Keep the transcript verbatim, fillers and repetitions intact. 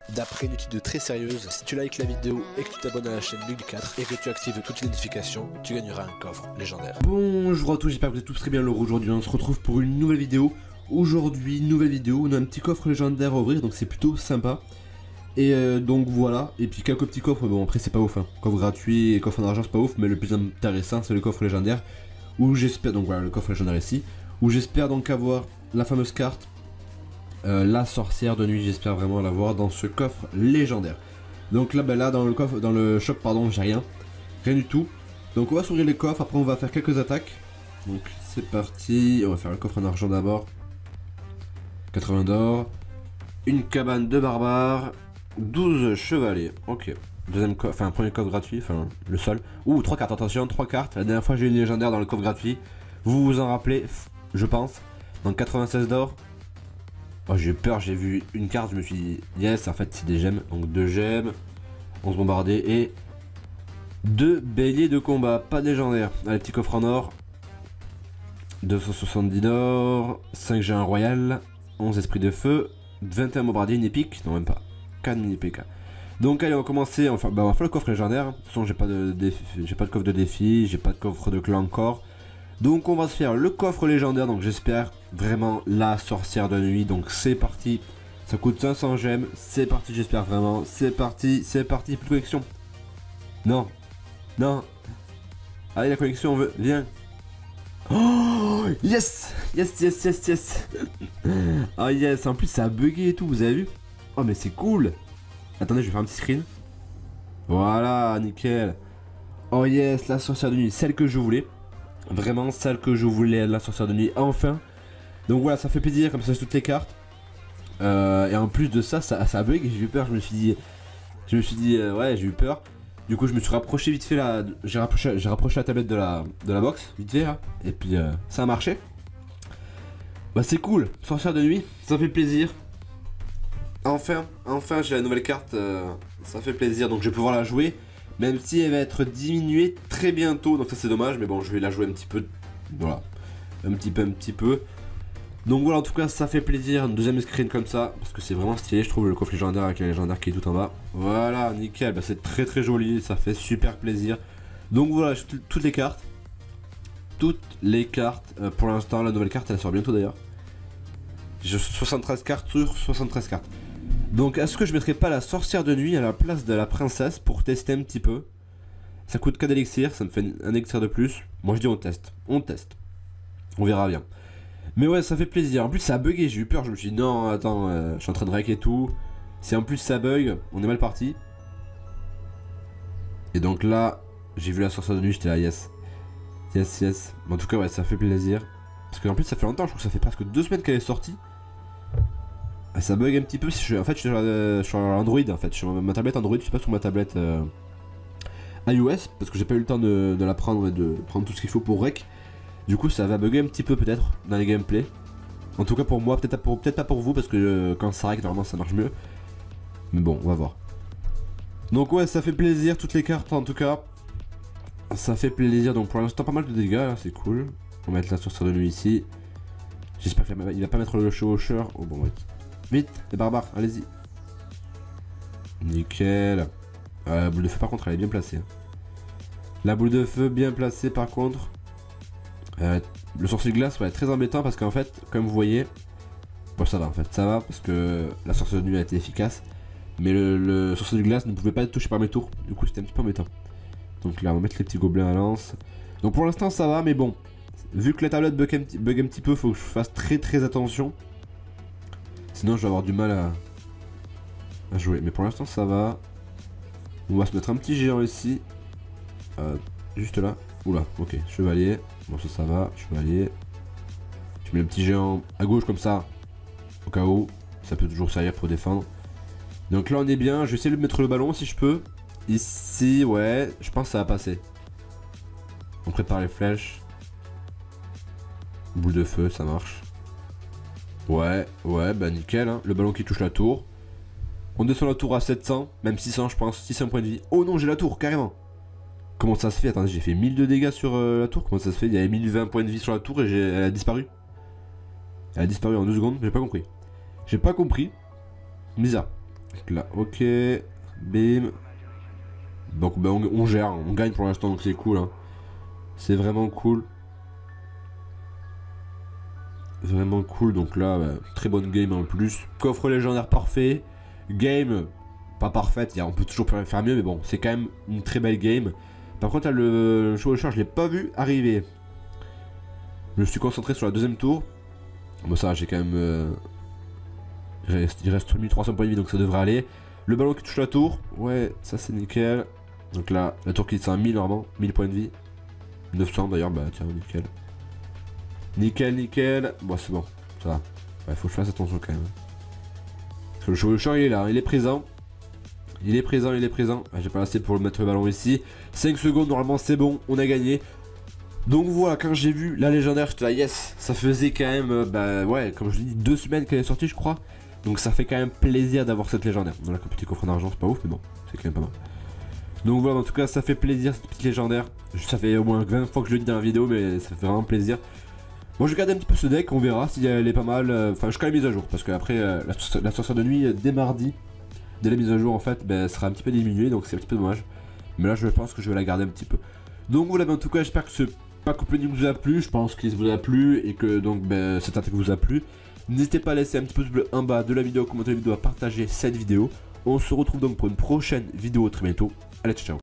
D'après une étude très sérieuse, si tu likes la vidéo et que tu t'abonnes à la chaîne Mug quatre et que tu actives toutes les notifications, tu gagneras un coffre légendaire. Bonjour à tous, j'espère que vous êtes tous très bien. Alors aujourd'hui on se retrouve pour une nouvelle vidéo. Aujourd'hui, nouvelle vidéo, on a un petit coffre légendaire à ouvrir, donc c'est plutôt sympa. Et euh, donc voilà, et puis quelques petits coffres, bon après c'est pas ouf, hein. Coffre gratuit et coffre en argent c'est pas ouf, mais le plus intéressant c'est le coffre légendaire. Où j'espère, donc voilà le coffre légendaire ici, où j'espère donc avoir la fameuse carte, euh, la sorcière de nuit, j'espère vraiment l'avoir dans ce coffre légendaire. Donc là, ben là dans le coffre, dans le shop pardon, j'ai rien, rien du tout. Donc on va s'ouvrir les coffres, après on va faire quelques attaques. Donc c'est parti, on va faire le coffre en argent d'abord. quatre-vingts d'or, une cabane de barbares, douze chevaliers, ok. Deuxième coffre, enfin premier coffre gratuit, enfin le seul. Ouh, trois cartes, attention, trois cartes. La dernière fois j'ai eu une légendaire dans le coffre gratuit. Vous vous en rappelez, je pense. Donc quatre-vingt-seize d'or. Oh, j'ai eu peur, j'ai vu une carte, je me suis dit, yes, en fait c'est des gemmes. Donc deux gemmes, onze bombardés et deux béliers de combat, pas de légendaire. Allez, petit coffre en or. deux cent soixante-dix d'or, cinq géants royal, onze esprits de feu, vingt et un bombardiers, une épique, non même pas, quatre mini P K. Donc allez on va commencer, enfin bah, on va faire le coffre légendaire. De toute façon j'ai pas de défi, j'ai pas de coffre de défi, j'ai pas de coffre de clan encore. Donc on va se faire le coffre légendaire, donc j'espère vraiment la sorcière de nuit. Donc c'est parti, ça coûte cinq cents gemmes, c'est parti, j'espère vraiment, c'est parti, c'est parti, plus de connexion. Non, non, allez la connexion on veut, viens. Oh yes, yes, yes, yes, yes. Oh yes, en plus ça a bugué et tout, vous avez vu? Oh mais c'est cool. Attendez, je vais faire un petit screen. Voilà, nickel. Oh yes, la sorcière de nuit, celle que je voulais. Vraiment, celle que je voulais, la sorcière de nuit, enfin. Donc voilà, ça fait plaisir, comme ça c'est toutes les cartes. Euh, et en plus de ça, ça, ça bug, j'ai eu peur, je me suis dit... Je me suis dit, euh, ouais, j'ai eu peur. Du coup, je me suis rapproché vite fait là. J'ai rapproché, j'ai rapproché la tablette de la, de la box, vite fait là. Et puis, euh, ça a marché. Bah c'est cool, sorcière de nuit, ça fait plaisir. Enfin, enfin j'ai la nouvelle carte, euh, ça fait plaisir, donc je vais pouvoir la jouer, même si elle va être diminuée très bientôt, donc ça c'est dommage, mais bon je vais la jouer un petit peu, voilà, un petit peu, un petit peu. Donc voilà, en tout cas ça fait plaisir, un deuxième screen comme ça, parce que c'est vraiment stylé, je trouve le coffre légendaire avec la légendaire qui est tout en bas. Voilà, nickel, bah, c'est très très joli, ça fait super plaisir. Donc voilà, j'ai toutes les cartes, toutes les cartes, euh, pour l'instant la nouvelle carte elle sort bientôt d'ailleurs. J'ai soixante-treize cartes sur soixante-treize cartes. Donc est-ce que je mettrais pas la sorcière de nuit à la place de la princesse pour tester un petit peu? Ça coûte qu'un élixir, ça me fait un élixir de plus. Moi je dis on teste, on teste. On verra bien. Mais ouais ça fait plaisir, en plus ça a bugué, j'ai eu peur, je me suis dit non attends, euh, je suis en train de rec et tout. Si en plus ça bug, on est mal parti. Et donc là, j'ai vu la sorcière de nuit, j'étais là yes. Yes yes, mais en tout cas ouais ça fait plaisir. Parce qu'en plus ça fait longtemps, je crois que ça fait presque deux semaines qu'elle est sortie. Ça bug un petit peu, en fait je suis sur, euh, sur Android en fait, sur ma tablette Android, je suis pas sur ma tablette euh, iOS, parce que j'ai pas eu le temps de, de la prendre et de prendre tout ce qu'il faut pour rec. Du coup ça va bugger un petit peu peut-être dans les gameplays. En tout cas pour moi, peut-être peut pas pour vous, parce que euh, quand ça rec normalement ça marche mieux. Mais bon, on va voir. Donc ouais ça fait plaisir, toutes les cartes en tout cas. Ça fait plaisir, donc pour l'instant pas mal de dégâts, c'est cool. On va mettre la sorcière de nuit ici. J'espère qu'il va pas mettre le chevaucheur. Oh bon ouais. Vite, les barbares, allez-y. Nickel. Euh, la boule de feu par contre elle est bien placée. La boule de feu bien placée par contre. Euh, le sorcier de glace va être très embêtant parce qu'en fait, comme vous voyez, bon ça va en fait, ça va parce que la sorcière de nuit a été efficace. Mais le, le sorcier de glace ne pouvait pas être touché par mes tours. Du coup c'était un petit peu embêtant. Donc là on va mettre les petits gobelins à lance. Donc pour l'instant ça va, mais bon. Vu que la tablette bug un, petit, bug un petit peu, faut que je fasse très très attention. Sinon je vais avoir du mal à, à jouer. Mais pour l'instant ça va. On va se mettre un petit géant ici. Euh, juste là. Oula, ok. Chevalier. Bon ça ça va. Chevalier. Je mets le petit géant à gauche comme ça. Au cas où. Ça peut toujours servir pour défendre. Donc là on est bien. Je vais essayer de mettre le ballon si je peux. Ici, ouais. Je pense que ça va passer. On prépare les flèches. Boule de feu, ça marche. Ouais, ouais, bah nickel, hein. Le ballon qui touche la tour. On descend la tour à sept cents, même six cents je pense, six cents points de vie. Oh non, j'ai la tour, carrément. Comment ça se fait? Attendez, j'ai fait mille de dégâts sur euh, la tour, comment ça se fait? Il y avait mille vingt points de vie sur la tour et elle a disparu. Elle a disparu en deux secondes, j'ai pas compris. J'ai pas compris. Bizarre. Donc là, ok. Bim. Donc bah, on, on gère, on gagne pour l'instant, donc c'est cool. Hein. C'est vraiment cool. Vraiment cool, donc là, bah, très bonne game en plus. Coffre légendaire parfait. Game, pas parfaite, on peut toujours faire mieux, mais bon, c'est quand même une très belle game. Par contre, là, le show de charge, je l'ai pas vu arriver. Je me suis concentré sur la deuxième tour. Bon, ça, j'ai quand même... Euh... Il reste, il reste mille trois cents points de vie, donc ça devrait aller. Le ballon qui touche la tour, ouais, ça c'est nickel. Donc là, la tour qui est à mille normalement, mille points de vie. neuf cents d'ailleurs, bah tiens, nickel. Nickel, nickel. Bon, c'est bon, ça va. Il faut que je fasse attention quand même. Parce que le chevaucheur, il est là, il est présent. Il est présent, il est présent. Ah, j'ai pas assez pour mettre le ballon ici. cinq secondes, normalement, c'est bon, on a gagné. Donc voilà, quand j'ai vu la légendaire, j'étais là, yes. Ça faisait quand même, euh, bah ouais, comme je dis, deux semaines qu'elle est sortie, je crois. Donc ça fait quand même plaisir d'avoir cette légendaire. Voilà, comme petit coffre d'argent, c'est pas ouf, mais bon, c'est quand même pas mal. Donc voilà, en tout cas, ça fait plaisir cette petite légendaire. Ça fait au moins vingt fois que je le dis dans la vidéo, mais ça fait vraiment plaisir. Bon, je vais garder un petit peu ce deck, on verra si elle est pas mal. Enfin, jusqu'à la mise à jour, parce qu'après, euh, la, la sortie de nuit, dès mardi, dès la mise à jour, en fait, ben, sera un petit peu diminuée, donc c'est un petit peu dommage. Mais là, je pense que je vais la garder un petit peu. Donc voilà, ben, en tout cas, j'espère que ce pack opening vous a plu. Je pense qu'il vous a plu et que donc ben, cette attaque vous a plu. N'hésitez pas à laisser un petit pouce bleu en bas de la vidéo, commenter la vidéo, à partager cette vidéo. On se retrouve donc pour une prochaine vidéo très bientôt. Allez, ciao, ciao.